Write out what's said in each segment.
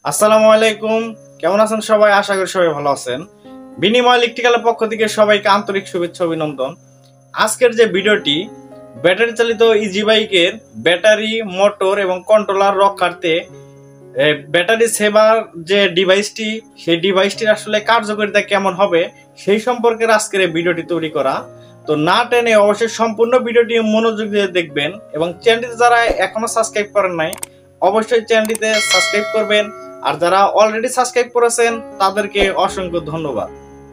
আসসালামু আলাইকুম। কেমন আছেন সবাই? আশা করি সবাই ভালো আছেন। বিনিময় ইলেকট্রিক্যালের পক্ষ থেকে সবাইকে আন্তরিক শুভেচ্ছা অভিনন্দন। আজকের যে ভিডিওটি ব্যাটারি চালিত ইজি বাইকের ব্যাটারি, মোটর এবং কন্ট্রোলার রক্ষার্থে ব্যাটারি সেভার যে ডিভাইসটি, সেই ডিভাইসটির আসলে কার্যকারিতা কেমন হবে সেই সম্পর্কে আজকের এই ভিডিওটি তৈরি করা। তো না টেনে অবশ্যই সম্পূর্ণ ভিডিওটি মনোযোগ দিয়ে দেখবেন এবং চ্যানেলটিতে যারা এখনো সাবস্ক্রাইব করেন নাই অবশ্যই চ্যানেলটিতে সাবস্ক্রাইব করবেন। আর যারা অলরেডি সাবস্ক্রাইব করেছেন তাদেরকে অসংখ্য ধন্যবাদ।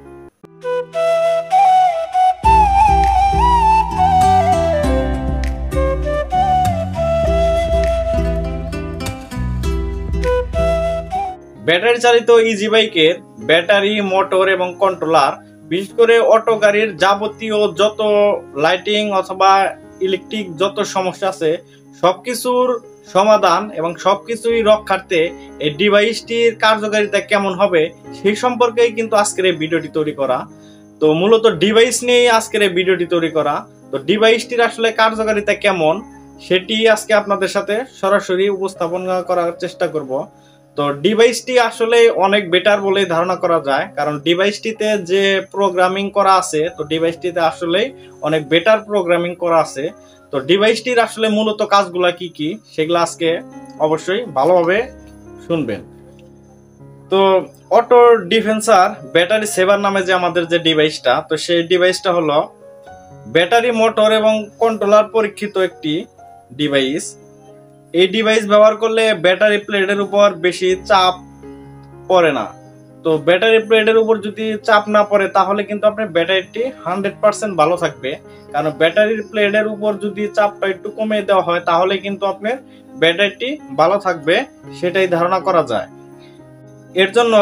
ব্যাটারি চালিত ইজি বাইকের ব্যাটারি, মোটর এবং কন্ট্রোলার, বিশেষ করে অটো গাড়ির যাবতীয় যত লাইটিং অথবা ইলেকট্রিক যত সমস্যা আছে সবকিছুর সমাধান এবং সবকিছুই রক্ষার্থে এই ডিভাইসটির কার্যকারিতা কেমন হবে সেই সম্পর্কেই কিন্তু আজকের এই ভিডিওটি তৈরি করা। তো মূলত ডিভাইস নিয়েই আজকের এই ভিডিওটি তৈরি করা। তো ডিভাইসটির আসলে কার্যকারিতা কেমন সেটি আজকে আপনাদের সাথে সরাসরি উপস্থাপন করার চেষ্টা করব। তো ডিভাইসটি আসলে অনেক বেটার বলে ধারণা করা যায়, কারণ ডিভাইসটিতে যে প্রোগ্রামিং করা আছে, তো ডিভাইসটিতে আসলে অনেক বেটার প্রোগ্রামিং করা আছে। তো ডিভাইসটির আসলে মূলত কাজগুলা কি কি সেগুলো আজকে অবশ্যই ভালোভাবে শুনবেন। তো অটো ডিফেন্সার ব্যাটারি সেভার নামে যে আমাদের যে ডিভাইসটা, তো সেই ডিভাইসটা হলো ব্যাটারি, মোটর এবং কন্ট্রোলার পরীক্ষিত একটি ডিভাইস। এই ডিভাইস ব্যবহার করলে ব্যাটারি প্লেটের উপর বেশি চাপ পড়ে না। তো ব্যাটারি প্লেটের উপর যদি চাপ না পড়ে তাহলে কিন্তু আপনার ব্যাটারিটি 100% ভালো থাকবে। কারণ ব্যাটারির প্লেটের উপর যদি চাপটা একটু কমিয়ে দেওয়া হয় তাহলে কিন্তু আপনার ব্যাটারিটি ভালো থাকবে, সেটাই ধারণা করা যায়। এর জন্য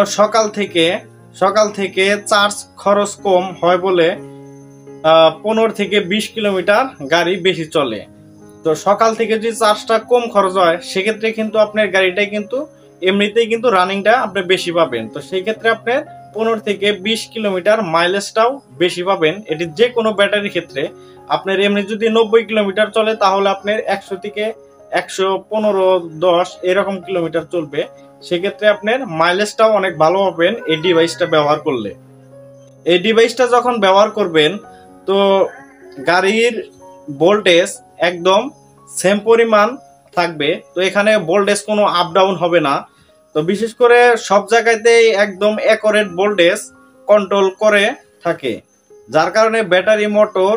সকাল থেকে চার্জ খরচ কম হয় বলে 15 থেকে 20 কিলোমিটার গাড়ি বেশি চলে। তো সকাল থেকে যদি চার্জটা কম খরচ হয় সেক্ষেত্রে কিন্তু আপনার গাড়িটাই কিন্তু এমনিতেই কিন্তু রানিংটা আপনি বেশি পাবেন। তো সেই ক্ষেত্রে আপনার 15 থেকে 20 কিলোমিটার মাইলেজটাও বেশি পাবেন। এটি যে কোনো ব্যাটারির ক্ষেত্রে আপনার এমনি যদি 90 কিলোমিটার চলে তাহলে আপনার 100 থেকে 115-10 এরকম কিলোমিটার চলবে। সেক্ষেত্রে আপনার মাইলেজটাও অনেক ভালো পাবেন এই ডিভাইসটা ব্যবহার করলে। এই ডিভাইসটা যখন ব্যবহার করবেন তো গাড়ির ভোল্টেজ একদম সেম পরিমাণ থাকবে। তো এখানে ভোল্টেজ কোনো আপ ডাউন হবে না। তো বিশেষ করে সব জায়গাতেই একদম অ্যাকুরেট ভোল্টেজ কন্ট্রোল করে থাকে, যার কারণে ব্যাটারি, মোটর,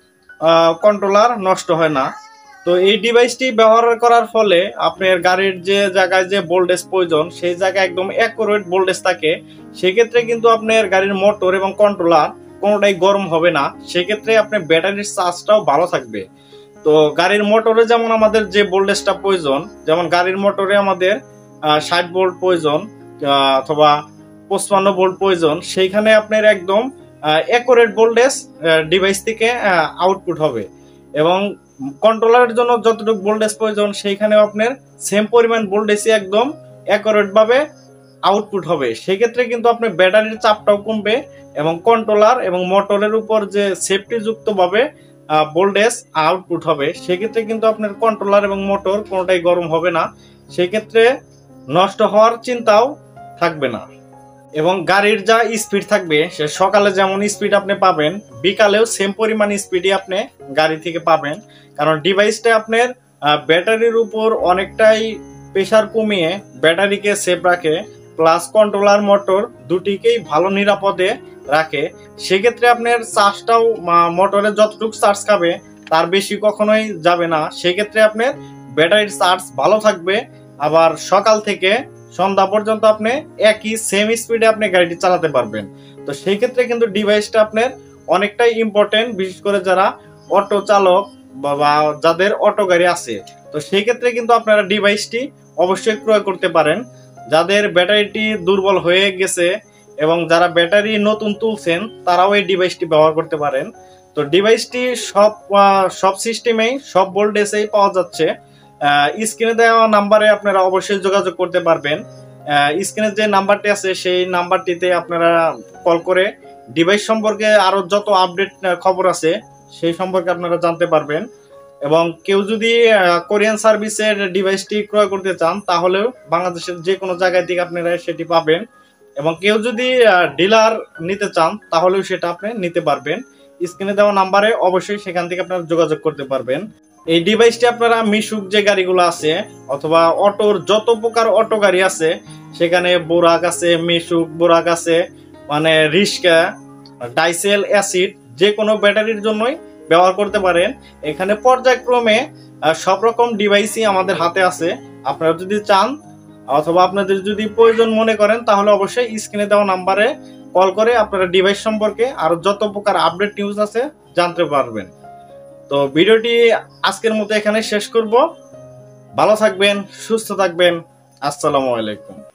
কন্ট্রোলার নষ্ট হয় না। তো এই ডিভাইসটি ব্যবহার করার ফলে আপনার গাড়ির যে জায়গায় যে ভোল্টেজ প্রয়োজন সেই জায়গায় একদম অ্যাকুরেট ভোল্টেজ থাকে। সেক্ষেত্রে কিন্তু আপনার গাড়ির মোটর এবং কন্ট্রোলার কোনোটাই গরম হবে না। সেক্ষেত্রে আপনার ব্যাটারির চার্জটাও ভালো থাকবে। তো গাড়ির মোটরে যেমন আমাদের যে ভোল্টেজটা প্রয়োজন, যেমন গাড়ির মোটরে আমাদের 60 ভোল্ট প্রয়োজন অথবা 55 ভোল্ট প্রয়োজন, সেইখানে আপনার একদম অ্যাকুরেট ভোল্টেজ ডিভাইস থেকে আউটপুট হবে। এবং কন্ট্রোলারের জন্য যতটুকু ভোল্টেজ প্রয়োজন সেইখানেও আপনার সেম পরিমাণ ভোল্টেজই একদম অ্যাকুরেট ভাবে আউটপুট হবে। সেক্ষেত্রে কিন্তু আপনার ব্যাটারির চাপটাও কমবে এবং কন্ট্রোলার এবং মোটরের উপর যে সেফটি যুক্ত ভাবে ভোল্টেজ আউটপুট হবে। সেক্ষেত্রে কিন্তু আপনার কন্ট্রোলার এবং মোটর কোনোটাই গরম হবে না। সেক্ষেত্রে নষ্ট হওয়ার চিন্তাও থাকবে না। এবং গাড়ির যা স্পিড থাকবে সে সকালে যেমন স্পিড আপনি পাবেন বিকালেও সেম পরিমাণ স্পিডই আপনি গাড়ি থেকে পাবেন। কারণ ডিভাইসটা আপনার ব্যাটারির উপর অনেকটাই প্রেসার কমিয়ে ব্যাটারিকে সেফ রাখে, প্লাস কন্ট্রোলার, মোটর দুটিকেই ভালো নিরাপদে রাখে। সেক্ষেত্রে আপনার চার্জটাও মোটরে যতটুকু চার্জ খাবে তার বেশি কখনোই যাবে না। সেক্ষেত্রে আপনার ব্যাটারির চার্জ ভালো থাকবে। আবার সকাল থেকে সন্ধ্যা পর্যন্ত আপনি একই সেম স্পিডে আপনি গাড়িটি চালাতে পারবেন। তো সেই ক্ষেত্রে কিন্তু ডিভাইসটা আপনার অনেকটাই ইম্পর্টেন্ট, বিশেষ করে যারা অটো চালক বা যাদের অটো গাড়ি আছে। তো সেই ক্ষেত্রে কিন্তু আপনারা ডিভাইসটি অবশ্যই ক্রয় করতে পারেন। যাদের ব্যাটারিটি দুর্বল হয়ে গেছে এবং যারা ব্যাটারি নতুন তুলছেন তারাও এই ডিভাইসটি ব্যবহার করতে পারেন। তো ডিভাইসটি সব সিস্টেমেই সব ভোল্টেজেই পাওয়া যাচ্ছে। স্ক্রিনে দেওয়া নাম্বারে আপনারা অবশ্যই যোগাযোগ করতে পারবেন। স্ক্রিনে যে নাম্বারটি আছে সেই নাম্বারটিতে আপনারা কল করে ডিভাইস সম্পর্কে আরো যত আপডেট খবর আছে সেই সম্পর্কে আপনারা জানতে পারবেন। এবং কেউ যদি কোরিয়ান সার্ভিসের ডিভাইসটি ক্রয় করতে চান তাহলেও বাংলাদেশের যে কোনো জায়গায় থেকে আপনারা সেটি পাবেন। এবং কেউ যদি ডিলার নিতে চান তাহলেও সেটা আপনি নিতে পারবেন। স্ক্রিনে দেওয়া নাম্বারে অবশ্যই সেখান থেকে আপনারা যোগাযোগ করতে পারবেন। এই ডিভাইসটি আপনারা মিশুক যে গাড়িগুলো আছে অথবা অটোর যত প্রকার অটো গাড়ি আছে সেখানে বোরাক আছে, মিশুক বোরাক আছে, মানে রিস্কা, ডাইসেল, অ্যাসিড যে কোনো ব্যাটারির জন্যই ব্যবহার করতে পারেন। এখানে পর্যায়ক্রমে সব রকম ডিভাইসই আমাদের হাতে আছে। আপনারা যদি চান অথবা আপনাদের যদি প্রয়োজন মনে করেন তাহলে অবশ্যই স্ক্রিনে দেওয়া নাম্বারে কল করে আপনারা ডিভাইস সম্পর্কে আর যত প্রকার আপডেট নিউজ আছে জানতে পারবেন। তো ভিডিওটি আজকের মতো এখানে শেষ করব। ভালো থাকবেন, সুস্থ থাকবেন। আসসালামু আলাইকুম।